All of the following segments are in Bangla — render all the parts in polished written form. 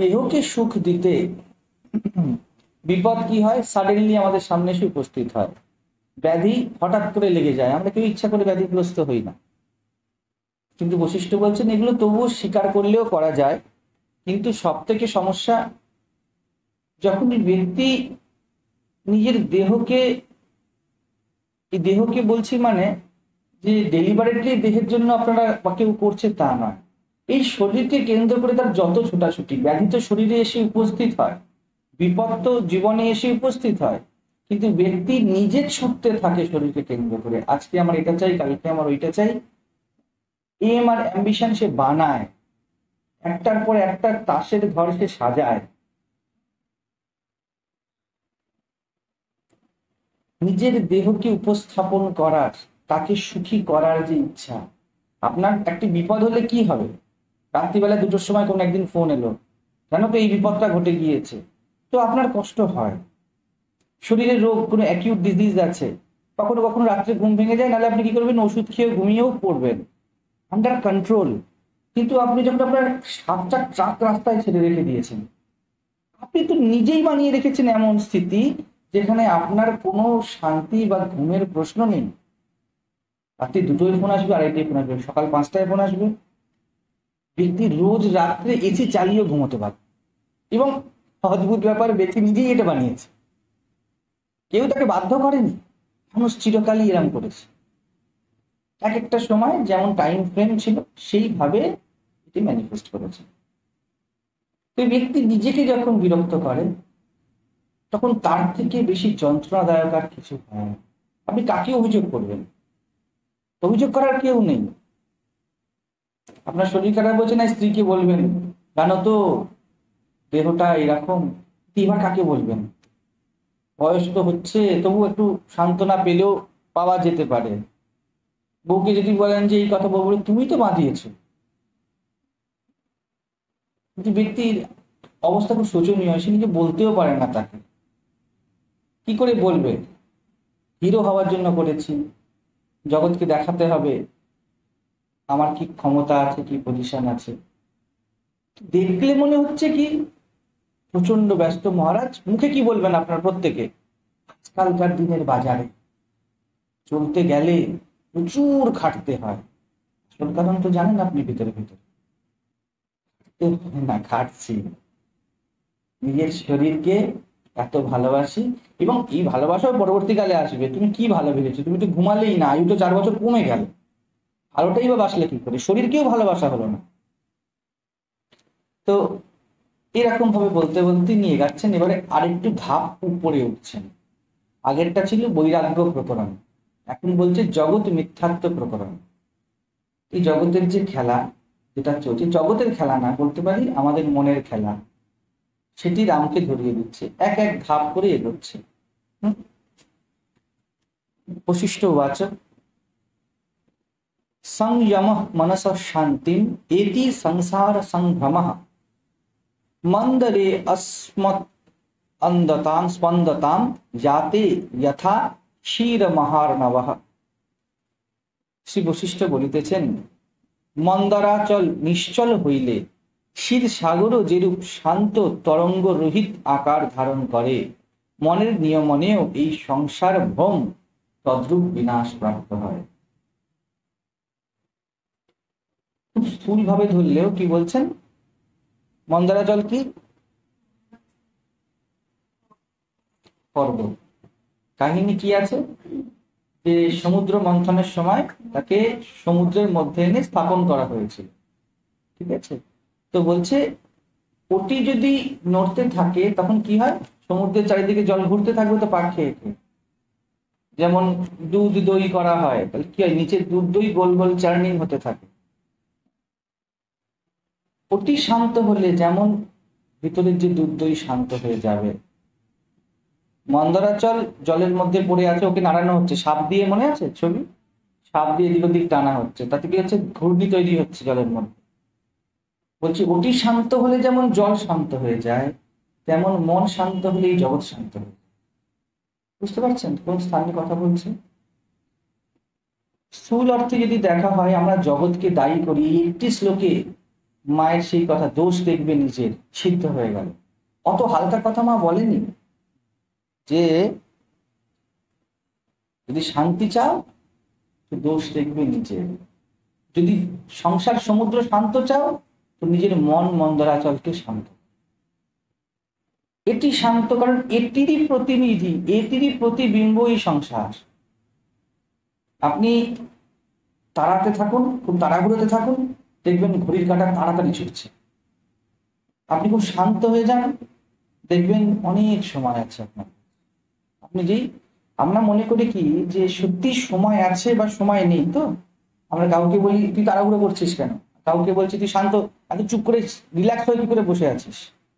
দেহকে সুখ দিতে বিপদ কি হয়? সাডেনলি আমাদের সামনে এসে উপস্থিত হয়। ব্যাধি হঠাৎ করে লেগে যায়, আমরা কেউ ইচ্ছা করে ব্যাধিগ্রস্ত হই না। কিন্তু বশিষ্ঠ বলছেন এগুলো তবুও স্বীকার করলেও করা যায়। কিন্তু সব থেকে সমস্যা যখন ব্যক্তি নিজের দেহকে, এই দেহকে বলছি মানে যে ডেলিভারেটলি দেহের জন্য আপনারা বা কেউ করছে তা নয়, এই শরীরকে কেন্দ্র করে তার যত ছোটাছুটি, ব্যাধি তো শরীরে এসে উপস্থিত হয়, বিপদ তো জীবনে এসে উপস্থিত হয়, কিন্তু ব্যক্তি নিজে ছুটতে থাকে শরীরকে কেন্দ্র করে। আজকে আমার এটা চাই, কালকে আমার ওইটা চাই, এম আর অ্যাম্বিশন সে বানায়, একটার পর একটা তাসের ঘর সে সাজায়। নিজের দেহকে উপস্থাপন করার, তাকে সুখী করার যে ইচ্ছা। আপনার একটি বিপদ হলে কি হবে? রাত্রিবেলা 2টোর সময় কোন একদিন ফোন এলো, জানো তো এই বিপদটা ঘটে গিয়েছে, তো আপনার কষ্ট হয়। শরীরে রোগ, কোনো অ্যাকিউট ডিজিজ আছে, কখনো কখনো রাত্রে ঘুম ভেঙে যায়, নাহলে আপনি কি করবেন? ওষুধ খেয়ে ঘুমিয়েও পড়বেন, আন্ডার কন্ট্রোল। কিন্তু আপনি যখন আপনার 7টা ট্রাক রাস্তায় ছেড়ে রেখে দিয়েছেন, আপনি তো নিজেই বানিয়ে রেখেছেন এমন স্থিতি যেখানে আপনার কোনো শান্তি বা ঘুমের প্রশ্ন নেই। রাত্রি 2টোয় ফোন আসবে, 2:30টায় ফোন আসবে, সকাল 5টায় ফোন আসবে। ব্যক্তি রোজ রাত্রে এসি চালিয়েও ঘুমোতে পারে। এবং অদ্ভুত ব্যাপার, ব্যক্তি নিজেই এটা বানিয়েছে, কেউ তাকে বাধ্য করেনি। মানুষ চিরকালই এরম করেছে, এক একটা সময় যেমন টাইম ফ্রেম ছিল সেইভাবে এটি ম্যানিফেস্ট করেছে। তো ব্যক্তি নিজেকে যখন বিরক্ত করে, তখন তার থেকে বেশি যন্ত্রণাদায়ক আর কিছু হয় না। আপনি কাকে অভিযোগ করবেন? অভিযোগ করার কেউ নেই। আপনার শরীর খারাপ হচ্ছে না, স্ত্রীকে বলবেন জানো তো দেহটা এরকম, এবার কাকে বলবেন? বয়স তো হচ্ছে, তবু একটু সান্ত্বনা পেলেও পাওয়া যেতে পারে। বউকে যদি বলেন যে এই কথা বলবো, তুমি তো বাঁধিয়েছো। কিন্তু ব্যক্তির অবস্থা খুব শোচনীয়, সে নিজে বলতেও পারে না তাকে। কি করে বলবে? হিরো হওয়ার জন্য করেছি, জগৎকে দেখাতে হবে আমার কি ক্ষমতা আছে, কি পজিশন আছে। দেখলে মনে হচ্ছে কি প্রচন্ড ব্যস্ত মহারাজ। মুখে কি বলবেন আপনার প্রত্যেকে? আজকালকার দিনের বাজারে চলতে গেলে প্রচুর খাটতে হয়। আসল কারণ তো জানেন আপনি, ভিতরে ভিতরে না খাটছি, নিজের শরীরকে এত ভালোবাসি। এবং এই ভালোবাসাও পরবর্তীকালে আসবে। তুমি কি ভালো ভেবেছো? তুমি তো ঘুমালেই না, আয়ু তো 4 বছর কমে গেল, ভালোটাই বা বাসলে কি করে? শরীরকেও ভালোবাসা হলো না। তো এরকম ভাবে বলতে বলতে নিয়ে যাচ্ছেন, এবারে আরেকটু ধাপ উপরে উঠছেন। আগেরটা ছিল বৈরাগ্য প্রকরণ, এখন বলছে জগৎ মিথ্যাত্ব প্রকরণ। এই জগতের যে খেলা যেটা চলছে, জগতের খেলা না, বলতে পারি আমাদের মনের খেলা, সেটি রামকে ধরিয়ে দিচ্ছে, এক এক ধাপ করে এগোচ্ছে। বশিষ্ঠ উবাচ সংযমঃ মনসঃ শান্তিম এতি সংসার সংভ্রমঃ মন্দরে अस्मत् अंधतां स्पंदतां যাতে যথা ক্ষীরমহার্ণবঃ। শ্রী বশিষ্ঠ বলিতেছেন, মন্দরাচল নিশ্চল হইলে ক্ষীর সাগরও যেরূপ শান্ত তরঙ্গ রহিত আকার ধারণ করে, মনের নিয়মনেও এই সংসার ভ্রম তদ্রূপ বিনাশ প্রাপ্ত হয়। খুব স্থূল ভাবে ধরলেও কি বলছেন? মন্দরাচল কি? পর্বত। কাহিনী কি আছে? যে সমুদ্র মন্থনের সময় তাকে সমুদ্রের মধ্যে এনে স্থাপন করা হয়েছিল, ঠিক আছে? তো বলছে ওটি যদি নড়তে থাকে তখন কি হয়? সমুদ্রের চারিদিকে জল ঘুরতে থাকবে তো পাক খেয়ে খেয়ে। যেমন দুধ দই করা হয়, তাহলে কি হয়? নিচে দুধ দই গোল গোল চার্নিং হতে থাকে। ওটি শান্ত হলে যেমন ভিতরের যে দুধ দই শান্ত হয়ে যাবে। মন্দরাচল জলের মধ্যে পড়ে আছে, ওকে নাড়ানো হচ্ছে সাপ দিয়ে, মনে আছে ছবি? সাপ দিয়ে এদিক ওদিক টানা হচ্ছে, তাতে কি হচ্ছে? ঘূর্ণি তৈরি হচ্ছে জলের মধ্যে। বলছি ওটি শান্ত হলে যেমন জল শান্ত হয়ে যায়, তেমন মন শান্ত হলে এই জগৎ শান্ত হয়ে যায়। বুঝতে পারছেন কোন স্থানে কথা বলছে? স্থূল অর্থে যদি দেখা হয়, আমরা জগৎকে দায়ী করি একটি শ্লোকে মায়ের সেই কথা, দোষ দেখবে নিজের, সিদ্ধ হয়ে গেল। অত হালকা কথা মা বলেনি যে যদি শান্তি চাও তো দোষ দেখবে নিজের, যদি সংসার সমুদ্র শান্ত চাও তো নিজের মন মন্দরাচলকে শান্ত। এটি শান্ত, কারণ এটিরই প্রতিনিধি, এটিরই প্রতিবিম্বই সংসার। আপনি তাড়াতে থাকুন, খুব তাড়াহুড়োতে থাকুন, দেখবেন ঘড়ির কাঁটা তাড়াতাড়ি ছুটছে। আপনি খুব শান্ত হয়ে যান, দেখবেন অনেক সময় আছে আপনার। আপনি যেই, আমরা মনে করি কি যে সত্যি সময় আছে বা সময় নেই, তো আমরা কাউকে বলি তুই তাড়াহুড়ো করছিস কেন, কাউকে বলছি তুই শান্ত, এত চুপ করে রিল্যাক্স হয়ে কি করে বসে আছিস।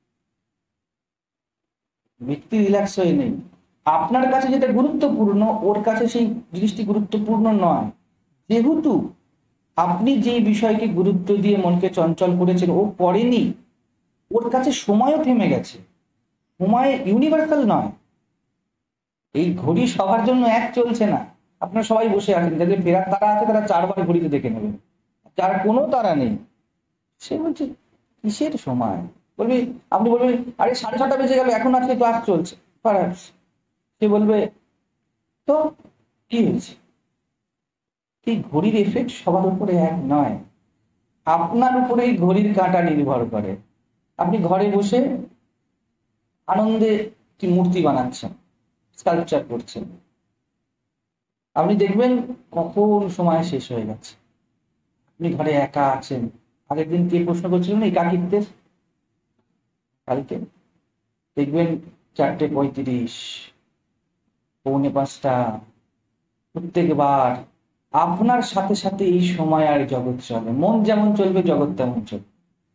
ব্যক্তি রিল্যাক্স হয়ে নেই। আপনার কাছে যেটা গুরুত্বপূর্ণ ওর কাছে সেই জিনিসটি গুরুত্বপূর্ণ নয়। যেহেতু আপনি যে বিষয়কে গুরুত্ব দিয়ে মনকে চঞ্চল করেছেন ও পড়েনি, ওর কাছে সময়ও থেমে গেছে। সময় ইউনিভার্সাল নয়। এই ঘড়ি সবার জন্য এক চলছে না। আপনারা সবাই বসে আছেন, যাদের ফেরার তারা আছে তারা 4 বার ঘড়িতে দেখে নেবেন, যার কোনো তারা নেই সে বলছে কিসের সময়, বলবি, আপনি বলবেন আরে 6:30 বেজে গেল, এখন আজকে ক্লাস চলছে, সে বলবে তো কি হয়েছে। এই ঘড়ির এফেক্ট সবার উপরে এক নয়, আপনার উপরে এই ঘড়ির কাঁটা নির্ভর করে। আপনি ঘরে বসে আনন্দে একটি মূর্তি বানাচ্ছেন, স্কাল্পচার করছেন, আপনি দেখবেন কখন সময় শেষ হয়ে গেছে। আপনি ঘরে একা আছেন। আগের দিন কে প্রশ্ন করছিলেন একাকিত্বের, কালকে দেখবেন 4:35, 4:45, প্রত্যেকবার আপনার সাথে সাথে এই সময় আর জগৎ চলে। মন যেমন চলবে জগৎ তেমন চলবে।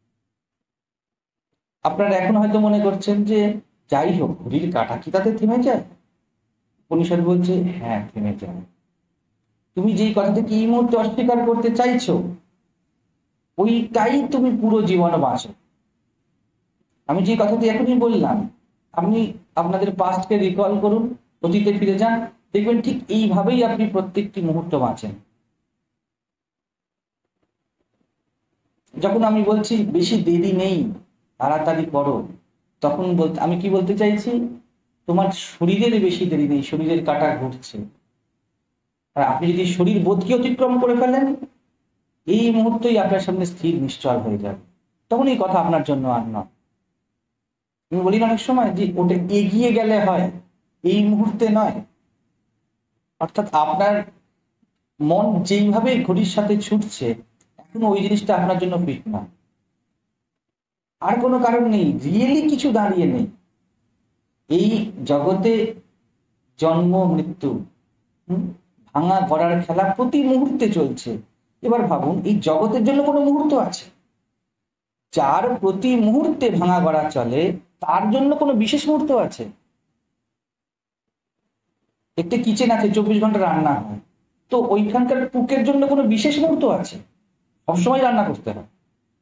আপনারা এখন হয়তো মনে করছেন যে যাই হোক ঘড়ির কাঁটা কি তাতে থেমে যায়। উপনিষদ বলছে হ্যাঁ থেমে যায়। তুমি যেই কথাটাকে এই মুহূর্তে অস্বীকার করতে চাইছো ওইটাই তুমি পুরো জীবন বাঁচো। আমি যে কথাটি এখনই বললাম, আপনি আপনাদের পাস্টকে রিকল করুন, অতীতে ফিরে যান, দেখবেন ঠিক এইভাবেই আপনি প্রত্যেকটি মুহূর্ত বাঁচেন। যখন আমি বলছি বেশি দেরি নেই, তাড়াতাড়ি করো, তখন আমি কি বলতে চাইছি, তোমার শরীরের বেশি দেরি নেই, শরীরের কাঁটা ঘুরছে। আর আপনি যদি শরীর বোধকে অতিক্রম করে ফেলেন, এই মুহূর্তেই আপনার সামনে স্থির নিশ্চল হয়ে যাবে, তখন এই কথা আপনার জন্য আর নয়। আমি বলি অনেক সময় যে ওটা এগিয়ে গেলে হয়, এই মুহূর্তে নয়। অর্থাৎ আপনার মন যেইভাবে ঘড়ির সাথে ছুটছে, এখন ওই জিনিসটা আপনার জন্য ফিট না। আর কোনো কারণ নেই, রিয়েলি কিছু দাঁড়িয়ে নেই। এই জগতে জন্ম মৃত্যু, ভাঙা গড়ার খেলা প্রতি মুহূর্তে চলছে। এবার ভাবুন এই জগতের জন্য কোনো মুহূর্ত আছে? যার প্রতি মুহূর্তে ভাঙা গড়া চলে তার জন্য কোনো বিশেষ মুহূর্ত আছে? একটা কিচেন আছে, 24 ঘন্টা রান্না হয়, তো ওইখানকার কুকের জন্য কোনো বিশেষ মুহূর্ত আছে? সবসময় রান্না করতে হয়।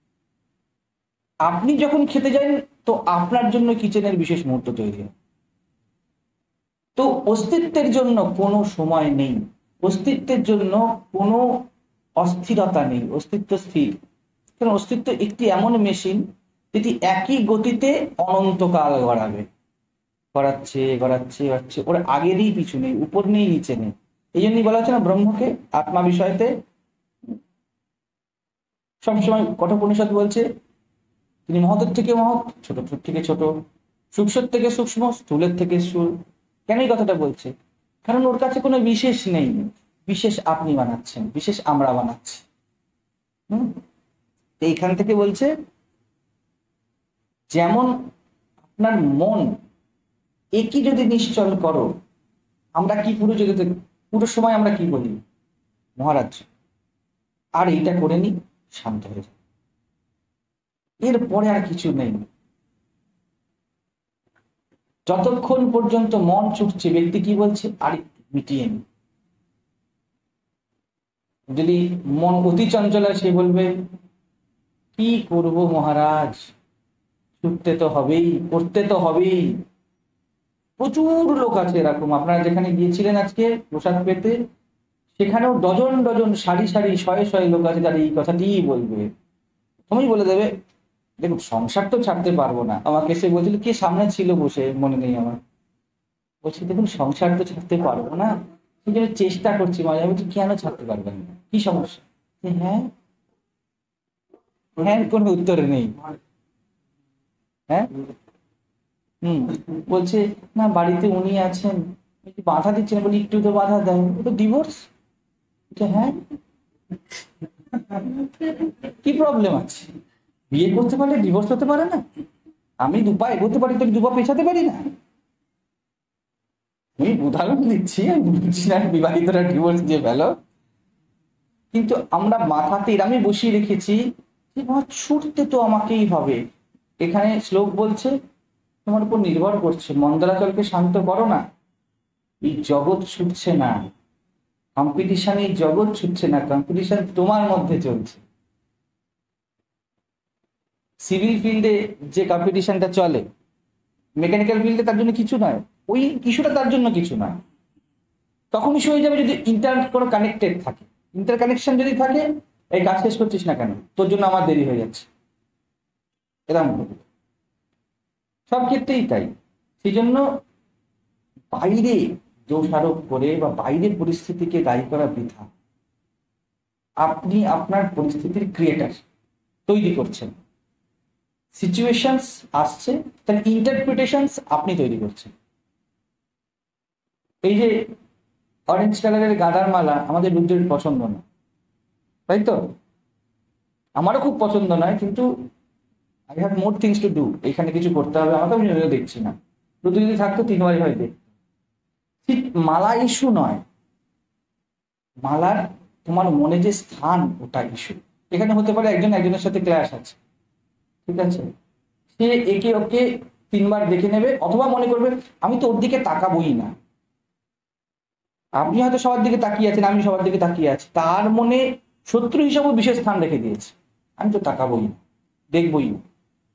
আপনি যখন খেতে যান তো আপনার জন্য কিচেনের বিশেষ মুহূর্ত তৈরি হয়। তো অস্তিত্বের জন্য কোনো সময় নেই, অস্তিত্বের জন্য কোনো অস্থিরতা নেই, অস্তিত্ব স্থির। কারণ অস্তিত্ব একটি এমন মেশিন যেটি একই গতিতে অনন্তকাল গড়াবে, গড়াচ্ছে গড়াচ্ছে গড়াচ্ছে, ওর আগেরই পিছু নেই, উপর নেই নিচে নেই। এই জন্যই বলা হচ্ছে না ব্রহ্মকে আত্মা বিষয়তে সবসময় কঠোপনিষদ বলছে তিনি মহতের থেকে মহৎ, ছোট থেকে ছোট, সূক্ষ্ম থেকে সূক্ষ্ম, স্থূলের থেকে স্থূল। কেন এই কথাটা বলছে? কারণ ওর কাছে কোনো বিশেষ নেই, বিশেষ আপনি বানাচ্ছেন, বিশেষ আমরা বানাচ্ছি। এইখান থেকে বলছে যেমন আপনার মন একই যদি নিশ্চল করো, আমরা কি পুরো জগতে পুরো সময় আমরা কি বলি, মহারাজ আর এইটা করে নি, শান্ত হয়ে যায়, এরপরে আর কিছু নেই। যতক্ষণ পর্যন্ত মন ছুটছে ব্যক্তি কি বলছে, আর মিটিয়ে নি। যদি মন অতি চঞ্চল হয় সে বলবে কি করব মহারাজ, ছুটতে তো হবেই, করতে তো হবেই। প্রচুর লোক আছে এরকম, আপনারা যেখানে গিয়েছিলেন আজকে প্রসাদ পেতে, সেখানেও ডজন ডজন সারি সারি শয়ে শয়ে লোক আছে যারা এই কথাটিই বলবে, তুমি বলে দেবে দেখুন সংসার তো ছাড়তে পারবো না। আমাকে সে বলছিল, কে সামনে ছিল বসে মনে নেই আমার, বলছি দেখুন সংসার তো ছাড়তে পারবো না, সেই জন্য চেষ্টা করছি মাঝে। আমি বলছি কেন ছাড়তে পারবেন না, কি সমস্যা? হ্যাঁ, হ্যাঁ কোনো উত্তর নেই। হ্যাঁ, হুম, বলছে না বাড়িতে উনি আছেন, বাধা দিচ্ছে না। বলি একটু তো বাধা দেয়, ও তো ডিভোর্স। হ্যাঁ, কি প্রবলেম আছে? বিয়ে করতে পারলে ডিভোর্স হতে পারে না? আমি দুপা এগোতে পারি, তুমি দুপা পেছাতে পারি না? আমি উদাহরণ দিচ্ছি, আমি বলছি না বিবাহিতরা ডিভোর্স দিয়ে ফেলো। কিন্তু আমরা মাথাতে এরামই বসিয়ে রেখেছি যে বাবা ছুটতে তো আমাকেই হবে। এখানে শ্লোক বলছে তোমার উপর নির্ভর করছে, মন্দরাচলকে শান্ত করো না। এই জগৎ ছুটছে না, কম্পিটিশন, এই জগৎ ছুটছে না, কম্পিটিশন তোমার মধ্যে চলছে। সিভিল ফিল্ডে যে কম্পিটিশনটা চলে, মেকানিক্যাল ফিল্ডে তার জন্য কিছু নয়, ওই কিছুটা তার জন্য কিছু নয়। তখনই হয়ে যাবে যদি ইন্টারনেট কোনো কানেক্টেড থাকে, ইন্টার কানেকশন যদি থাকে, এই কাজ শেষ করছিস না কেন, তোর জন্য আমার দেরি হয়ে যাচ্ছে, এরকম সব ক্ষেত্রেই তাই। সেই জন্য বাইরে দোষারোপ করে বা বাইরের পরিস্থিতিকে দায়ী করা বৃথা। আপনি আপনার পরিস্থিতির ক্রিয়েটার, তৈরি করছেন। সিচুয়েশনস আসছে, তার ইন্টারপ্রিটেশনস আপনি তৈরি করছেন। এই যে অরেঞ্জ কালারের গাঁদার মালা আমাদের রুদ্রের পছন্দ না, তাই তো? আমারও খুব পছন্দ নয়, কিন্তু I have more things to do, এখানে কিছু করতে হবে আমাকে, আমি দেখছি না। রুদ্র যদি থাকতো 3বারই হয়তো। ঠিক মালা ইস্যু নয়, মালার তোমার মনে যে স্থান ওটা ইস্যু। এখানে হতে পারে একজন একজনের সাথে ক্ল্যাশ আছে, ঠিক আছে, সে একে ওকে 3বার দেখে নেবে, অথবা মনে করবে আমি তো ওর দিকে তাকাবোই না। আপনি হয়তো সবার দিকে তাকিয়ে আছেন, আমি সবার দিকে তাকিয়ে আছি, তার মনে শত্রু হিসাবেও বিশেষ স্থান রেখে দিয়েছে, আমি তো তাকাবোই না, দেখবই না।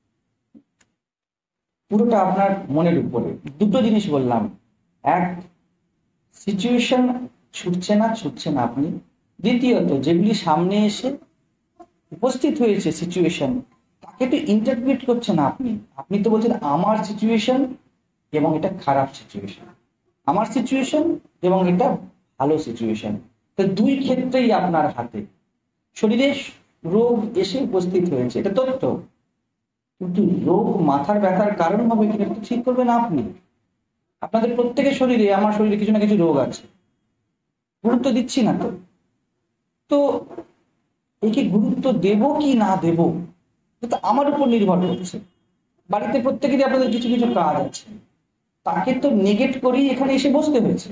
পুরোটা আপনার মনের উপরে। দুটো জিনিস বললাম, এক, সিচুয়েশন ছুটছে না আপনি। দ্বিতীয়ত, যেগুলি সামনে এসে উপস্থিত হয়েছে সিচুয়েশন, তাকে তো ইন্টারপ্রিট করছেন আপনি। আপনি তো বলছেন আমার সিচুয়েশন এবং এটা খারাপ সিচুয়েশন, আমার সিচুয়েশন এবং এটা ভালো সিচুয়েশন। তো দুই ক্ষেত্রেই আপনার হাতে। শরীরে রোগ এসে উপস্থিত হয়েছে, এটা তথ্য, কিন্তু রোগ মাথার ব্যথার কারণ হবে কিনা তো ঠিক করবেন আপনি। আপনাদের প্রত্যেকের শরীরে, আমার শরীরে কিছু না কিছু রোগ আছে, গুরুত্ব দিচ্ছি না তো। তো একে গুরুত্ব দেব কি না দেব, এটা আমার উপর নির্ভর করছে। বাড়িতে প্রত্যেকেরই আপনাদের কিছু কিছু কাজ আছে, তাকে তো নেগেট করেই এখানে এসে বসতে হয়েছে।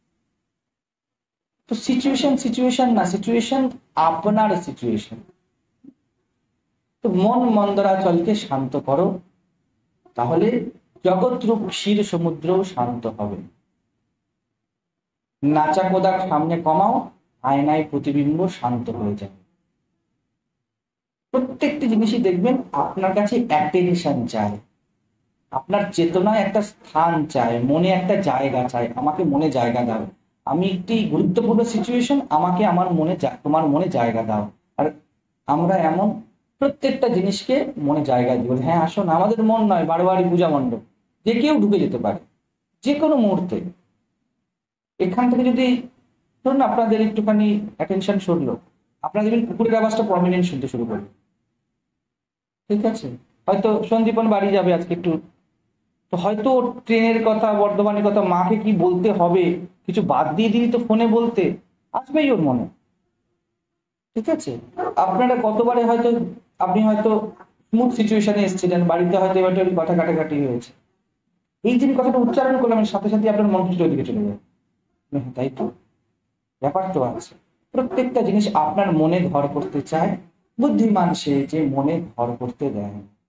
তো সিচুয়েশন না, সিচুয়েশন আপনার সিচুয়েশন। তো মন মন্দরাচলকে শান্ত করো, তাহলে জগৎরূপ ক্ষীর সমুদ্রও শান্ত হবে। নাচা কোদাক সামনে কমাও, আয়নায় প্রতিবিম্ব শান্ত হয়ে যাবে। প্রত্যেকটি জিনিসই দেখবেন আপনার কাছে অ্যাটেনশন চায়, আপনার চেতনায় একটা স্থান চায়, মনে একটা জায়গা চায়, আমাকে মনে জায়গা দাও। আমি একটি গুরুত্বপূর্ণ সিচুয়েশন, আমাকে আমার মনে তোমার মনে জায়গা দাও। আর আমরা এমন প্রত্যেকটা জিনিসকে মনে জায়গা দিব, হ্যাঁ আসুন, আমাদের মন নয় বারবারই পূজা মণ্ডপ, যে কেউ ঢুকে যেতে পারে যে কোনো মুহূর্তে। এখান থেকে যদি ধরুন আপনাদের একটুখানি অ্যাটেনশন সরলো, আপনারা দেখবেন কুকুরের আওয়াজটা প্রমিনেন্ট শুনতে শুরু করবে, ঠিক আছে? হয়তো সন্দীপন বাড়ি যাবে আজকে একটু, তো হয়তো ট্রেনের কথা, বর্ধমানের কথা, মাকে কি বলতে হবে কিছু বাদ দিয়ে দিই তো ফোনে বলতে, আসবেই ওর মনে, ঠিক আছে? আপনারা কতবারে হয়তো, আপনি হয়তো স্মুথ সিচুয়েশনে এসেছিলেন, বাড়িতে হয়তো এবার ওই কথা কাটাকাটি হয়েছে, এই যিনি কথাটা উচ্চারণ করলাম সাথে সাথে আপনার মন কিছু ওইদিকে চলে যাবে। হ্যাঁ তাই তো, ব্যাপার তো আছে। প্রত্যেকটা জিনিস আপনার মনে ঘর করতে চায়, বুদ্ধিমান সে যে মনে ঘর করতে দেয়।